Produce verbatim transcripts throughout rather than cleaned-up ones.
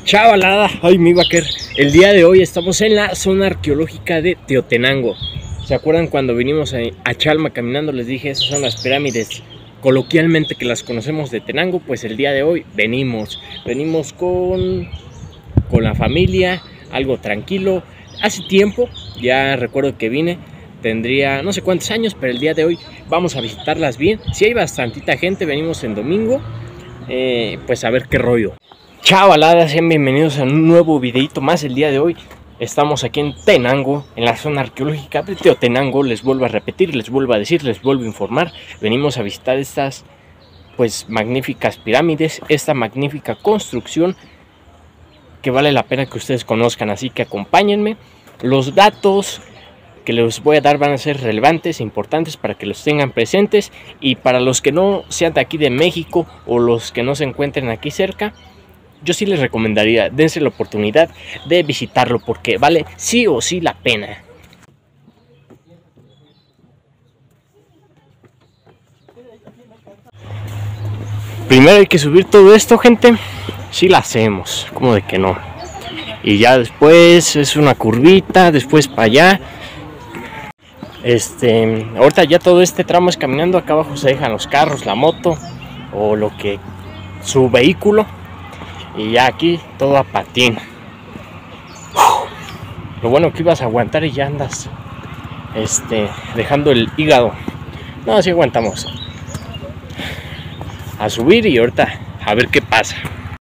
Chavalada, ay mi vaquer, el día de hoy estamos en la zona arqueológica de Teotenango. ¿Se acuerdan cuando vinimos a, a Chalma caminando? Les dije, esas son las pirámides, coloquialmente que las conocemos de Tenango. Pues el día de hoy venimos, venimos con, con la familia, algo tranquilo. Hace tiempo, ya recuerdo que vine, tendría no sé cuántos años, pero el día de hoy vamos a visitarlas bien. Si hay bastantita gente, venimos en domingo, eh, pues a ver qué rollo. Chavaladas, sean bienvenidos a un nuevo videito más. El día de hoy estamos aquí en Tenango, en la zona arqueológica de Teotenango. Les vuelvo a repetir, les vuelvo a decir, les vuelvo a informar. Venimos a visitar estas pues magníficas pirámides, esta magnífica construcción que vale la pena que ustedes conozcan, así que acompáñenme. Los datos que les voy a dar van a ser relevantes e importantes para que los tengan presentes, y para los que no sean de aquí de México o los que no se encuentren aquí cerca, yo sí les recomendaría, dense la oportunidad de visitarlo porque vale sí o sí la pena. Primero hay que subir todo esto, gente. Sí la hacemos, como de que no. Y ya después es una curvita, después para allá. Este, ahorita ya todo este tramo es caminando. Acá abajo se dejan los carros, la moto o lo que, su vehículo. Y ya aquí todo a patín. Uf, lo bueno que ibas a aguantar y ya andas este, dejando el hígado. No, sí aguantamos. A subir y ahorita a ver qué pasa.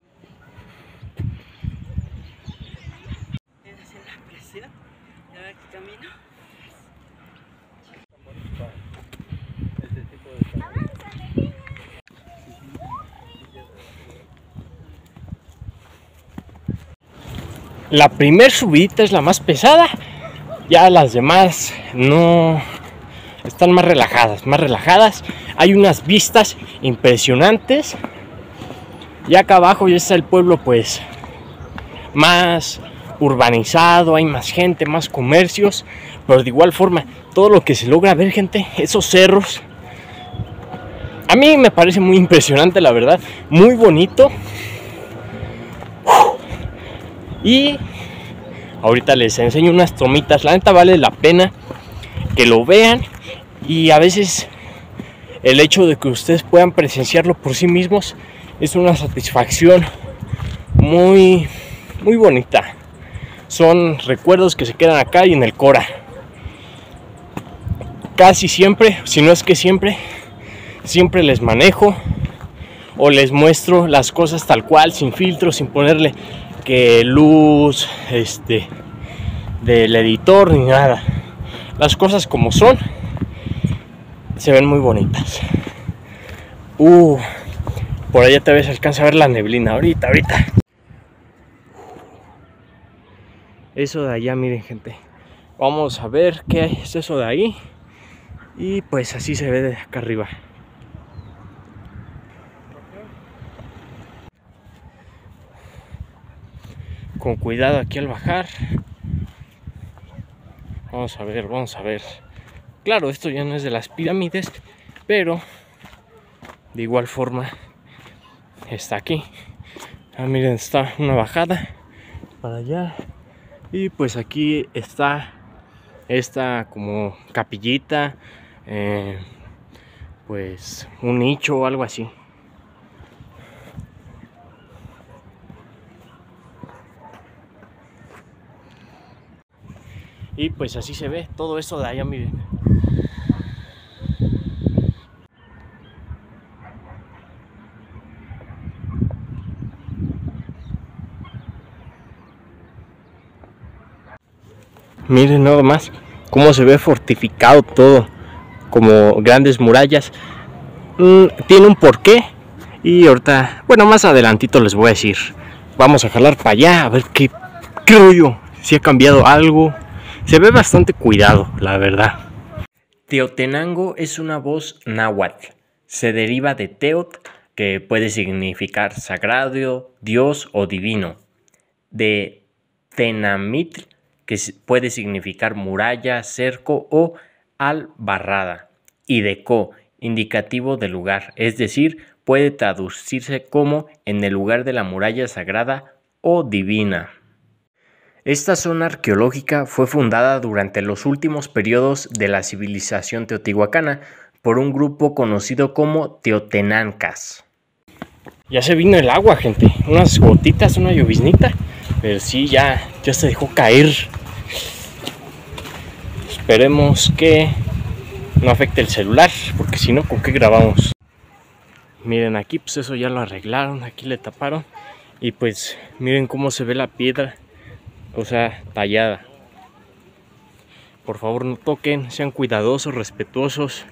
La primer subidita es la más pesada, ya las demás no, están más relajadas, más relajadas. Hay unas vistas impresionantes. Y acá abajo ya está el pueblo pues más urbanizado, hay más gente, más comercios, pero de igual forma todo lo que se logra ver, gente, esos cerros, a mí me parece muy impresionante, la verdad, muy bonito. Y ahorita les enseño unas tomitas. La neta vale la pena que lo vean. Y a veces el hecho de que ustedes puedan presenciarlo por sí mismos es una satisfacción muy, muy bonita. Son recuerdos que se quedan acá y en el Cora. Casi siempre, si no es que siempre, siempre les manejo o les muestro las cosas tal cual, sin filtro, sin ponerle que luz este del editor ni nada. Las cosas como son, se ven muy bonitas. Uh, por allá tal vez se alcanza a ver la neblina. Ahorita, ahorita. Eso de allá, miren, gente. Vamos a ver qué es eso de ahí. Y pues así se ve de acá arriba. Con cuidado aquí al bajar. Vamos a ver, vamos a ver. Claro, esto ya no es de las pirámides, pero de igual forma está aquí. Ah, miren, está una bajada para allá. Y pues aquí está esta como capillita, eh, pues un nicho o algo así. Y pues así se ve todo eso de allá, miren. Miren nada más cómo se ve fortificado todo, como grandes murallas. Mm, tiene un porqué y ahorita, bueno, más adelantito les voy a decir. Vamos a jalar para allá a ver qué, qué rollo, si ha cambiado algo. Se ve bastante cuidado, la verdad. Teotenango es una voz náhuatl. Se deriva de teot, que puede significar sagrado, Dios o divino. De tenamitl, que puede significar muralla, cerco o albarrada. Y de co, indicativo de lugar, es decir, puede traducirse como en el lugar de la muralla sagrada o divina. Esta zona arqueológica fue fundada durante los últimos periodos de la civilización teotihuacana por un grupo conocido como teotenancas. Ya se vino el agua, gente, unas gotitas, una lloviznita, pero sí, ya, ya se dejó caer. Esperemos que no afecte el celular, porque si no, ¿con qué grabamos? Miren, aquí pues eso ya lo arreglaron, aquí le taparon. Y pues miren cómo se ve la piedra, o sea, tallada. Por favor no toquen, sean cuidadosos, respetuosos.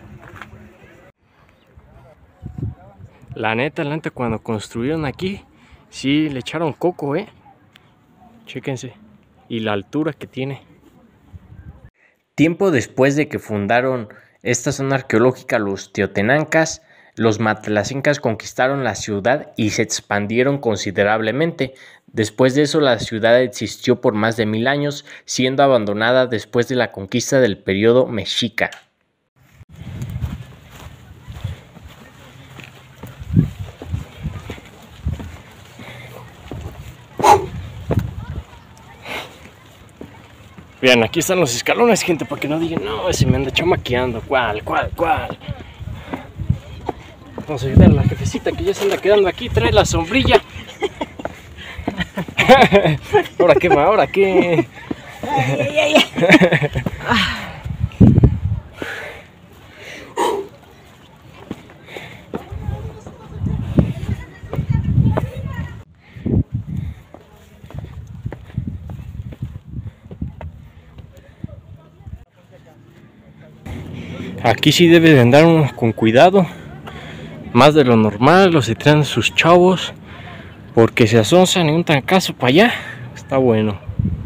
La neta, la neta, cuando construyeron aquí, sí le echaron coco, eh. Chéquense. Y la altura que tiene. Tiempo después de que fundaron esta zona arqueológica los teotenancas, los matlacencas conquistaron la ciudad y se expandieron considerablemente. Después de eso, la ciudad existió por más de mil años, siendo abandonada después de la conquista del periodo mexica. Vean, aquí están los escalones, gente, para que no digan, no, ese me anda chamaqueando. ¿Cuál, cuál, cuál? Vamos a ayudar a la jefecita que ya se anda quedando aquí. Trae la sombrilla. ¿Ahora qué, ma? ¿Ahora qué? Ay, ay, ay, ay. Aquí sí debe de andar uno con cuidado, más de lo normal, los se traen sus chavos, porque se asonzan en un trancazo para allá, está bueno.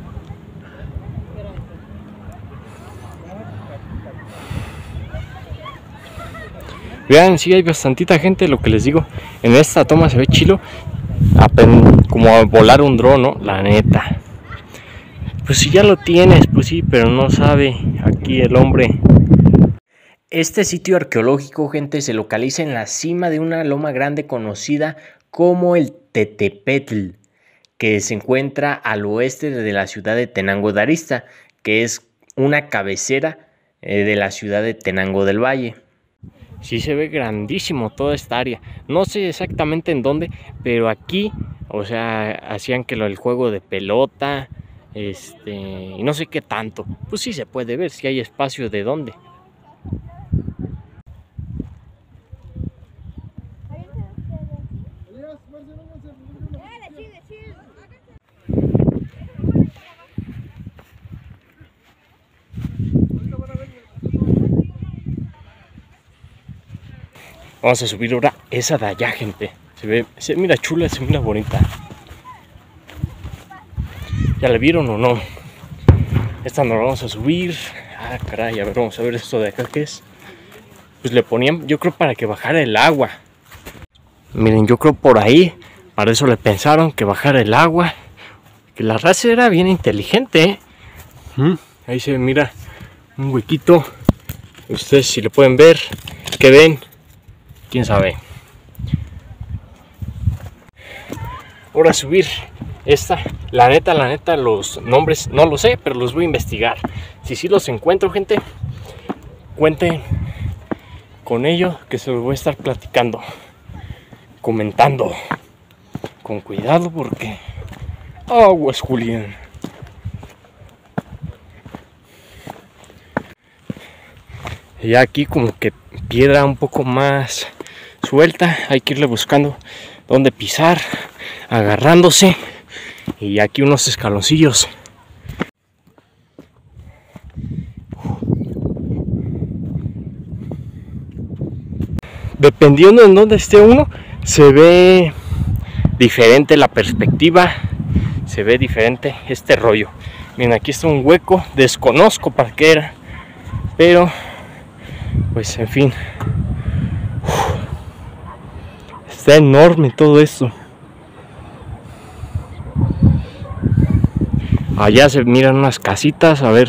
Vean, sí hay bastantita gente, lo que les digo, en esta toma se ve chilo, como a volar un dron, ¿no? La neta. Pues si ya lo tienes, pues sí, pero no sabe aquí el hombre. Este sitio arqueológico, gente, se localiza en la cima de una loma grande conocida como el Tetepetl, que se encuentra al oeste de la ciudad de Tenango de Arista, que es una cabecera eh, de la ciudad de Tenango del Valle. Sí se ve grandísimo toda esta área. No sé exactamente en dónde, pero aquí, o sea, hacían que lo del juego de pelota, este, y no sé qué tanto. Pues sí se puede ver si hay espacio de dónde. Vamos a subir ahora esa de allá, gente. Se ve, se mira chula, se mira bonita. ¿Ya la vieron o no? Esta nos la vamos a subir. Ah, caray, a ver, vamos a ver esto de acá, ¿qué es? Pues le ponían, yo creo, para que bajara el agua. Miren, yo creo por ahí, para eso le pensaron que bajara el agua. Que la raza era bien inteligente, ¿eh? ¿Mm? Ahí se mira un huequito. Ustedes si lo pueden ver, ¿qué ven? Quién sabe. Ahora subir esta, la neta, la neta, los nombres no lo sé, pero los voy a investigar. Si sí los encuentro, gente, cuenten con ello, que se los voy a estar platicando, comentando. Con cuidado porque aguas, Julián. Y aquí como que piedra un poco más suelta, hay que irle buscando dónde pisar, agarrándose. Y aquí unos escaloncillos. Dependiendo en dónde esté uno, se ve diferente la perspectiva, se ve diferente este rollo. Miren, aquí está un hueco, desconozco para qué era, pero pues en fin, está enorme todo esto. Allá se miran unas casitas, a ver,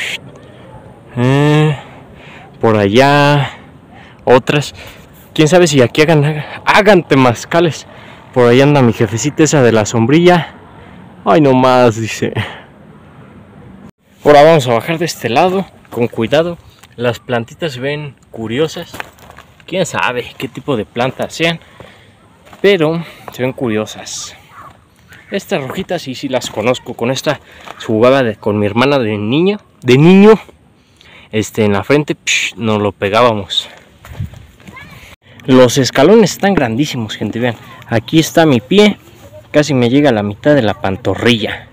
eh, por allá otras. Quién sabe si aquí hagan, hagan temazcales. Por ahí anda mi jefecita esa de la sombrilla. Ay, no más, dice. Ahora vamos a bajar de este lado, con cuidado. Las plantitas se ven curiosas. Quién sabe qué tipo de plantas sean, pero se ven curiosas. Estas rojitas sí, sí las conozco. Con esta jugaba de, con mi hermana de niña, de niño. Este, en la frente psh, nos lo pegábamos. Los escalones están grandísimos, gente. Vean, aquí está mi pie. Casi me llega a la mitad de la pantorrilla.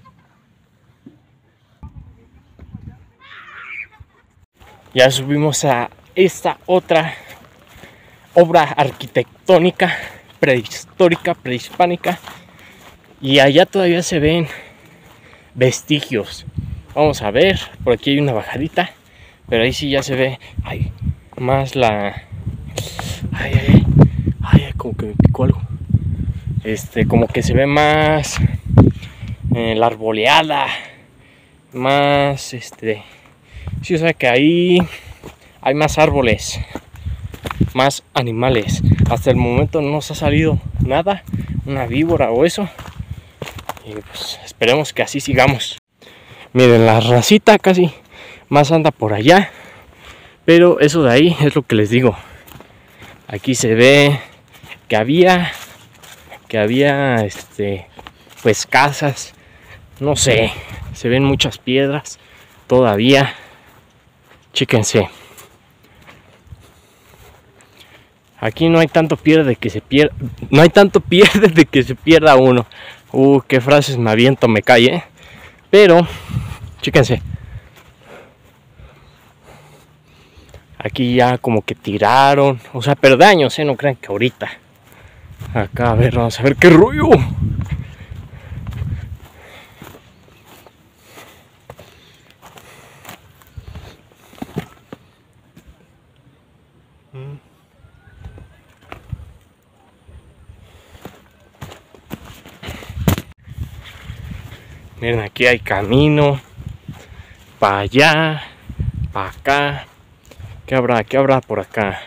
Ya subimos a esta otra obra arquitectónica prehistórica, prehispánica. Y allá todavía se ven vestigios. Vamos a ver, por aquí hay una bajadita. Pero ahí sí ya se ve ay, más la... Ay, ay, ay, ay, como que me picó algo. Este, como que se ve más eh, la arboleada. Más, este... Sí, o sea que ahí hay más árboles, más animales. Hasta el momento no nos ha salido nada, una víbora o eso. Y pues esperemos que así sigamos. Miren, la racita casi más anda por allá. Pero eso de ahí es lo que les digo. Aquí se ve que había, que había, este, pues casas. No sé, se ven muchas piedras todavía. Chéquense. Aquí no hay tanto pierde que se pierda. No hay tanto pierde de que se pierda uno. Uh, qué frases me aviento, me cae, ¿eh? Pero, chéquense. Aquí ya como que tiraron. O sea, pero de años, ¿eh? No crean que ahorita. Acá, a ver, vamos a ver qué rollo. Miren, aquí hay camino. Para allá. Para acá. ¿Qué habrá? ¿Qué habrá por acá?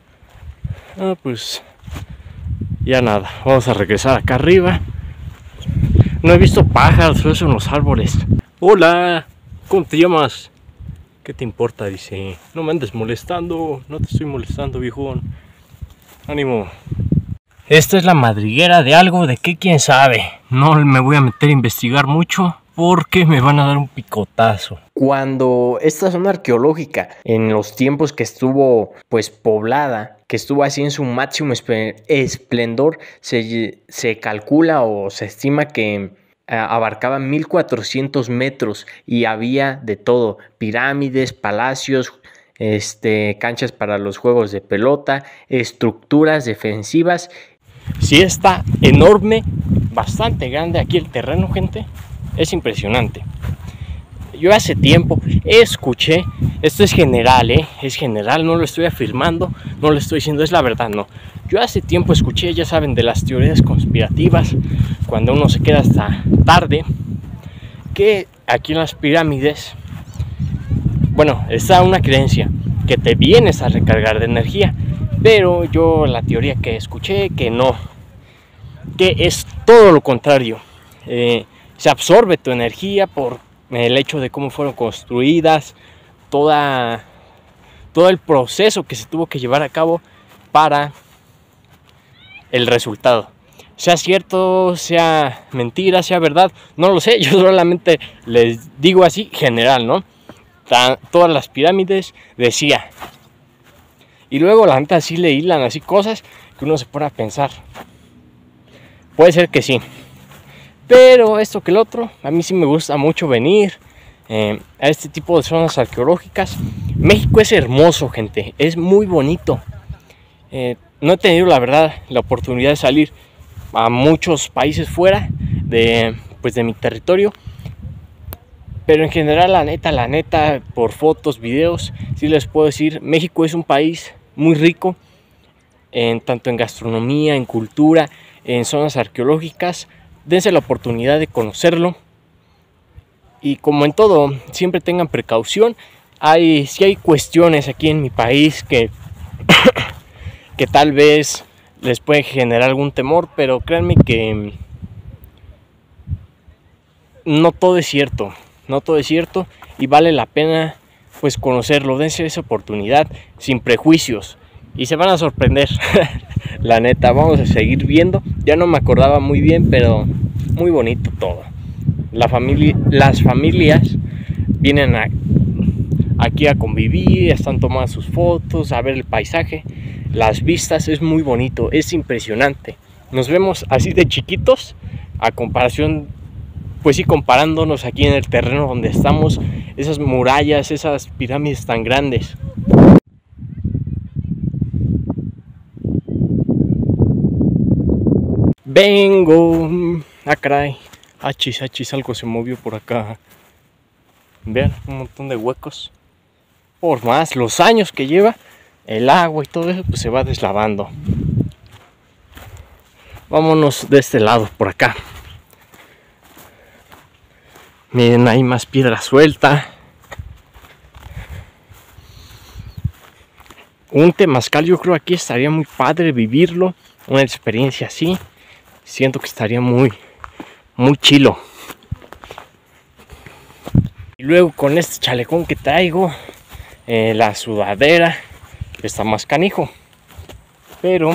Ah, pues ya nada. Vamos a regresar acá arriba. No he visto pájaros o eso en los árboles. Hola, ¿cómo te llamas? ¿Qué te importa? Dice. No me andes molestando. No te estoy molestando, viejón. Ánimo. Esta es la madriguera de algo, de qué quién sabe. No me voy a meter a investigar mucho porque me van a dar un picotazo. Cuando esta zona arqueológica, en los tiempos que estuvo pues poblada, que estuvo así en su máximo esplendor, se, se calcula o se estima que eh, abarcaba mil cuatrocientos metros y había de todo: pirámides, palacios, este, canchas para los juegos de pelota, estructuras defensivas. Sí, está enorme, bastante grande aquí el terreno, gente. Es impresionante. Yo hace tiempo escuché, esto es general, ¿eh? Es general, no lo estoy afirmando, no lo estoy diciendo, es la verdad, no. Yo hace tiempo escuché, ya saben, de las teorías conspirativas, cuando uno se queda hasta tarde, que aquí en las pirámides, bueno, está una creencia, que te vienes a recargar de energía. Pero yo la teoría que escuché, que no, que es todo lo contrario. Eh, se absorbe tu energía por el hecho de cómo fueron construidas, toda, todo el proceso que se tuvo que llevar a cabo para el resultado. Sea cierto, sea mentira, sea verdad, no lo sé. Yo solamente les digo así, general, ¿no? Todas las pirámides decía. Y luego la neta sí le hilan así cosas que uno se pone a pensar. Puede ser que sí. Pero esto que el otro, a mí sí me gusta mucho venir eh, a este tipo de zonas arqueológicas. México es hermoso, gente. Es muy bonito. Eh, no he tenido, la verdad, la oportunidad de salir a muchos países fuera de, pues, de mi territorio. Pero en general, la neta, la neta, por fotos, videos, sí les puedo decir, México es un país muy rico, en, tanto en gastronomía, en cultura, en zonas arqueológicas. Dense la oportunidad de conocerlo. Y como en todo, siempre tengan precaución. Hay, sí hay cuestiones aquí en mi país que, que tal vez les pueden generar algún temor, pero créanme que no todo es cierto, no todo es cierto y vale la pena pues conocerlo. Dense esa oportunidad sin prejuicios y se van a sorprender. La neta, vamos a seguir viendo. Ya no me acordaba muy bien, pero muy bonito todo. La familia, las familias vienen a, aquí a convivir, están tomando sus fotos, a ver el paisaje, las vistas, es muy bonito, es impresionante. Nos vemos así de chiquitos a comparación, pues sí, comparándonos aquí en el terreno donde estamos, esas murallas, esas pirámides tan grandes. Vengo, ah caray, achis, achis, algo se movió por acá. Vean, un montón de huecos. Por más los años que lleva el agua y todo eso, pues se va deslavando. Vámonos de este lado, por acá. Miren, hay más piedra suelta. Un temazcal, yo creo aquí estaría muy padre vivirlo. Una experiencia así. Siento que estaría muy, muy chilo. Y luego con este chalecón que traigo, eh, la sudadera, está más canijo. Pero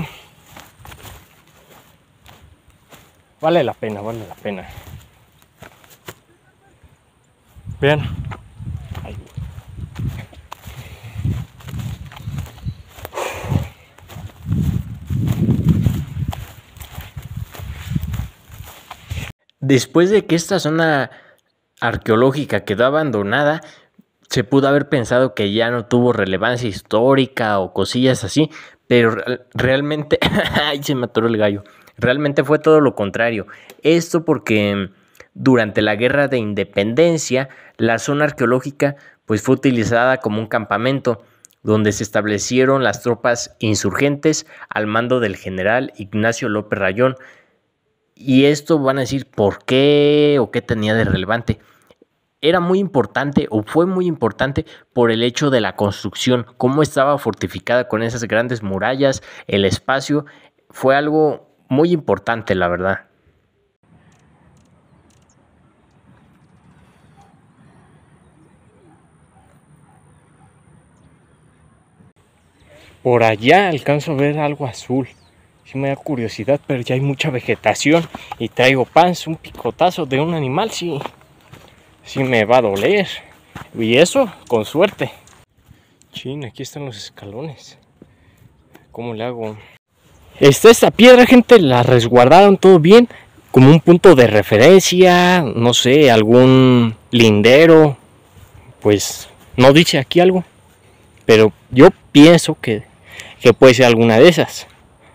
vale la pena, vale la pena. Vean. Ahí. Después de que esta zona arqueológica quedó abandonada, se pudo haber pensado que ya no tuvo relevancia histórica o cosillas así, pero realmente, ay, se me atoró el gallo, realmente fue todo lo contrario. Esto porque durante la Guerra de Independencia, la zona arqueológica pues fue utilizada como un campamento donde se establecieron las tropas insurgentes al mando del general Ignacio López Rayón. Y esto van a decir por qué o qué tenía de relevante. Era muy importante o fue muy importante por el hecho de la construcción, cómo estaba fortificada con esas grandes murallas, el espacio, fue algo muy importante, la verdad. Por allá alcanzo a ver algo azul. Sí me da curiosidad, pero ya hay mucha vegetación y traigo panza, un picotazo de un animal, sí, sí me va a doler. Y eso, con suerte. Chin, aquí están los escalones. ¿Cómo le hago? Está esta piedra, gente, la resguardaron todo bien, como un punto de referencia, no sé, algún lindero. Pues no dice aquí algo, pero yo pienso que, que puede ser alguna de esas.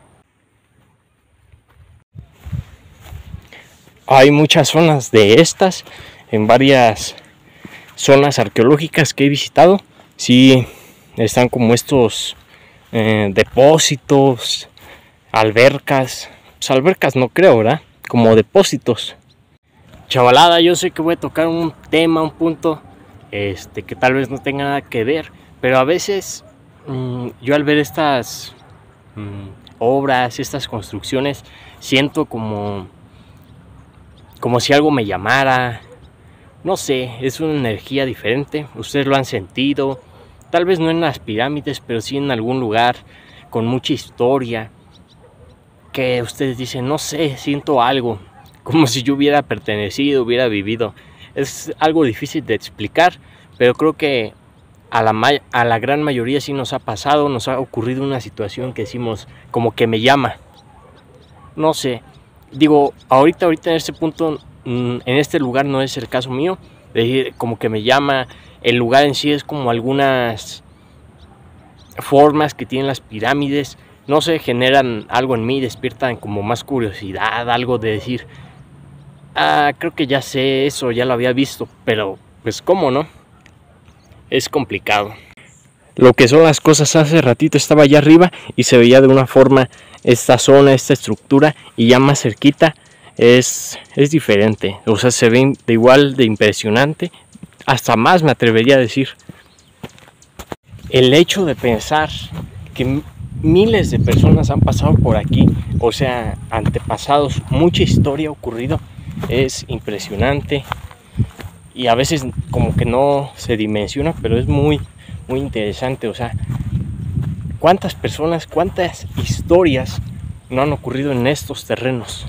Hay muchas zonas de estas, en varias zonas arqueológicas que he visitado. Sí, están como estos eh, depósitos, albercas. Pues albercas no creo, ¿verdad? Como depósitos. Chavalada, yo sé que voy a tocar un tema, un punto este, que tal vez no tenga nada que ver, pero a veces mmm, yo al ver estas mmm, obras, estas construcciones, siento como... como si algo me llamara, no sé, es una energía diferente, ustedes lo han sentido, tal vez no en las pirámides, pero sí en algún lugar con mucha historia, que ustedes dicen, no sé, siento algo, como si yo hubiera pertenecido, hubiera vivido. Es algo difícil de explicar, pero creo que a la, a la gran mayoría sí nos ha pasado, nos ha ocurrido una situación que decimos, como que me llama, no sé. Digo, ahorita, ahorita en este punto, en este lugar no es el caso mío, de decir, como que me llama, el lugar en sí es como algunas formas que tienen las pirámides, no sé, generan algo en mí, despiertan como más curiosidad, algo de decir, ah, creo que ya sé eso, ya lo había visto, pero pues cómo no, es complicado. Lo que son las cosas, hace ratito estaba allá arriba y se veía de una forma esta zona, esta estructura, y ya más cerquita es, es diferente, o sea, se ven de igual de impresionante, hasta más me atrevería a decir. El hecho de pensar que miles de personas han pasado por aquí, o sea, antepasados, mucha historia ha ocurrido, es impresionante. y a veces como que no se dimensiona, pero es muy, muy interesante. O sea, cuántas personas, cuántas historias no han ocurrido en estos terrenos.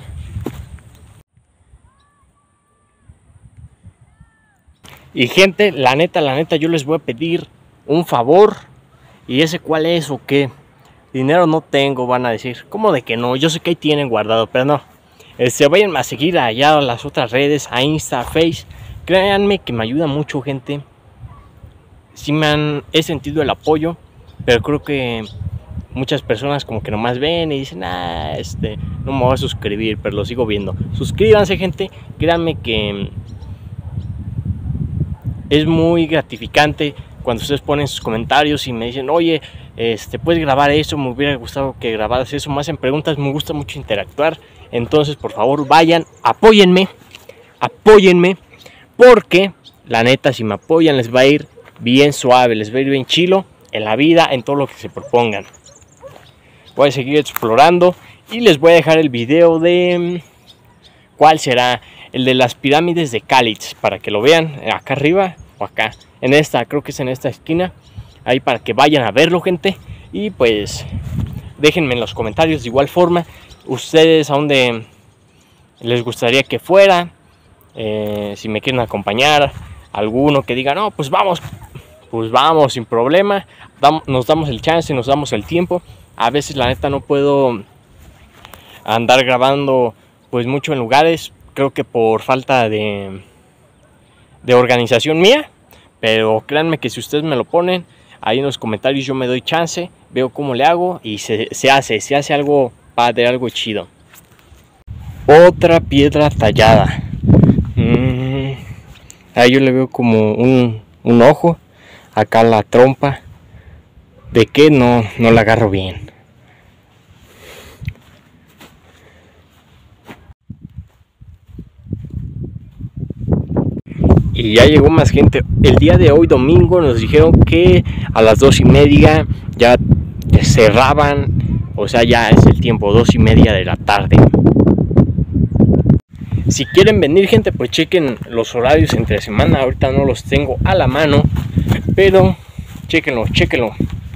Y gente, la neta, la neta, yo les voy a pedir un favor. ¿Y ese cuál es o qué? Dinero no tengo, van a decir. ¿Cómo de que no? Yo sé que ahí tienen guardado, pero no. Se vayan a seguir allá a las otras redes, a Insta, a Face. Créanme que me ayuda mucho, gente. Sí me han, he sentido el apoyo, pero creo que muchas personas como que nomás ven y dicen, ah, este, no me voy a suscribir, pero lo sigo viendo. Suscríbanse, gente. Créanme que es muy gratificante cuando ustedes ponen sus comentarios y me dicen, oye, este, puedes grabar eso, me hubiera gustado que grabaras eso, me hacen preguntas, me gusta mucho interactuar. Entonces, por favor, vayan, apóyenme, apóyenme, porque la neta, si me apoyan, les va a ir bien suave, les va a ir bien chilo en la vida, en todo lo que se propongan. Voy a seguir explorando y les voy a dejar el video de, ¿cuál será? El de las pirámides de Calitz, para que lo vean, acá arriba o acá, en esta, creo que es en esta esquina, ahí para que vayan a verlo, gente. Y pues déjenme en los comentarios de igual forma ustedes a dónde les gustaría que fuera, eh, si me quieren acompañar, alguno que diga, no, pues vamos, pues vamos sin problema, nos damos el chance, nos damos el tiempo. A veces la neta no puedo andar grabando pues mucho en lugares, creo que por falta de, de organización mía, pero créanme que si ustedes me lo ponen ahí en los comentarios, yo me doy chance, veo cómo le hago y se, se hace, se hace algo padre, algo chido. Otra piedra tallada. Mm, ahí yo le veo como un, un ojo, acá la trompa. ¿De qué? No, no la agarro bien. Y ya llegó más gente. El día de hoy, domingo, nos dijeron que a las dos y media ya cerraban. O sea, ya es el tiempo, dos y media de la tarde. Si quieren venir, gente, pues chequen los horarios entre semana. Ahorita no los tengo a la mano, pero chequenlo, chequenlo.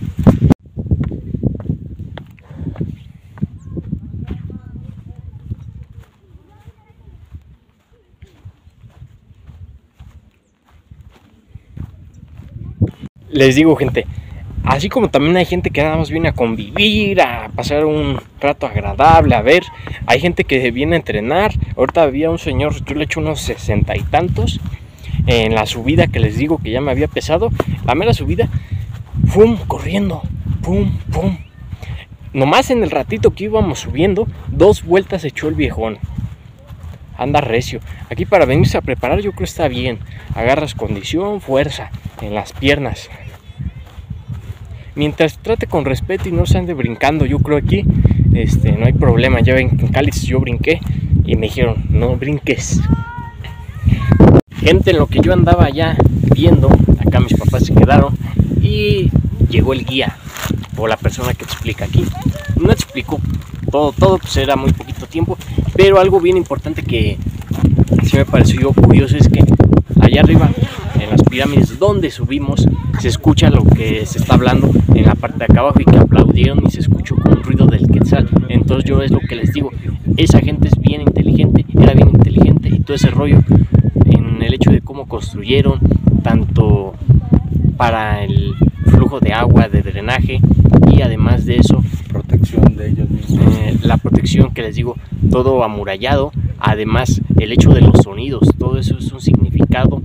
Les digo, gente, así como también hay gente que nada más viene a convivir, a pasar un rato agradable, a ver, hay gente que viene a entrenar. Ahorita había un señor, yo le eché unos sesenta y tantos en la subida que les digo que ya me había pesado. La mera subida, pum, corriendo, pum, pum. Nomás en el ratito que íbamos subiendo, dos vueltas echó el viejón. Anda recio. Aquí para venirse a preparar yo creo que está bien. Agarras condición, fuerza en las piernas. Mientras trate con respeto y no se ande brincando, yo creo aquí este, no hay problema. Ya ven que en Calitz yo brinqué y me dijeron, no brinques. Gente, en lo que yo andaba ya viendo, acá mis papás se quedaron y llegó el guía o la persona que explica aquí. No explicó todo, todo pues era muy poquito tiempo, pero algo bien importante que sí me pareció curioso es que allá arriba en las pirámides donde subimos se escucha lo que se está hablando en la parte de acá abajo y que aplaudieron y se escuchó con un ruido del quetzal. Entonces yo es lo que les digo, esa gente es bien inteligente, era bien inteligente y todo ese rollo en el hecho de cómo construyeron tanto para el flujo de agua, de drenaje y además de eso protección de ellos mismos, eh, la protección que les digo, todo amurallado. Además el hecho de los sonidos, todo eso es un significado,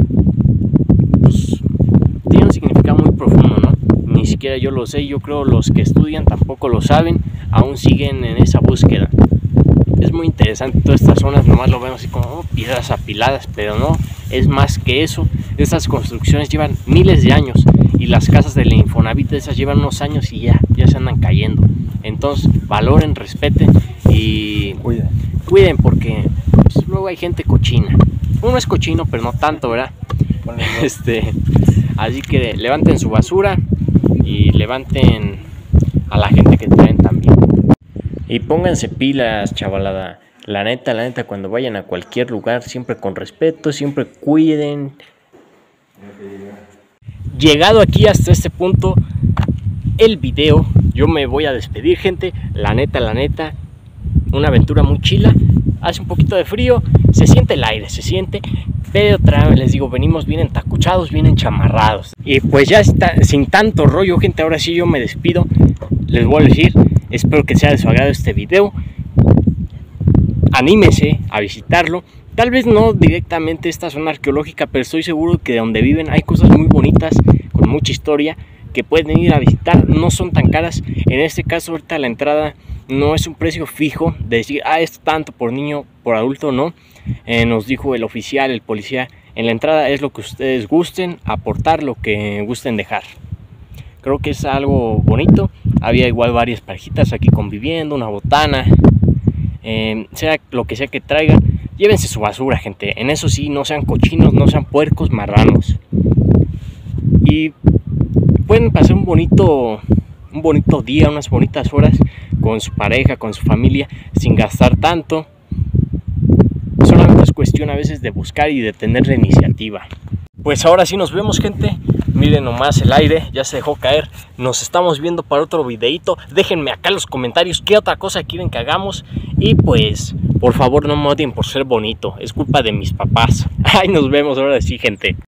pues, tiene un significado muy profundo, ¿no? Ni siquiera yo lo sé, yo creo los que estudian tampoco lo saben, aún siguen en esa búsqueda. Es muy interesante todas estas zonas, nomás lo vemos así como oh, piedras apiladas, pero no, es más que eso. Estas construcciones llevan miles de años y las casas del Infonavit esas llevan unos años y ya, ya se andan cayendo. Entonces valoren, respeten y cuiden, cuiden porque pues, luego hay gente cochina. Uno es cochino, pero no tanto, ¿verdad? Bueno, este, así que levanten su basura y levanten a la gente que traen también. Y pónganse pilas, chavalada. La neta, la neta, cuando vayan a cualquier lugar, siempre con respeto, siempre cuiden. Llegado aquí hasta este punto el video, yo me voy a despedir, gente. La neta, la neta, una aventura muy chila. Hace un poquito de frío, se siente el aire, se siente, pero otra vez les digo, venimos bien entacuchados, bien enchamarrados. Y pues ya está, sin tanto rollo, gente, ahora sí yo me despido. Les voy a decir, espero que sea de su agrado este video. Anímense a visitarlo. Tal vez no directamente esta zona arqueológica, pero estoy seguro que de donde viven hay cosas muy bonitas, con mucha historia, que pueden ir a visitar. No son tan caras. En este caso ahorita la entrada no es un precio fijo de decir, ah, es tanto por niño, por adulto, no. Eh, nos dijo el oficial, el policía, en la entrada es lo que ustedes gusten aportar, lo que gusten dejar. Creo que es algo bonito. Había igual varias parejitas aquí conviviendo, una botana, eh, sea lo que sea que traigan, llévense su basura, gente. En eso sí, no sean cochinos, no sean puercos, marranos. Y pueden pasar un bonito, un bonito día, unas bonitas horas con su pareja, con su familia, sin gastar tanto. Solamente es cuestión a veces de buscar y de tener la iniciativa. Pues ahora sí nos vemos, gente. Miren nomás el aire, ya se dejó caer. Nos estamos viendo para otro videito. Déjenme acá en los comentarios qué otra cosa quieren que hagamos. Y pues, por favor, no me odien por ser bonito. Es culpa de mis papás. Ay, nos vemos ahora sí, gente.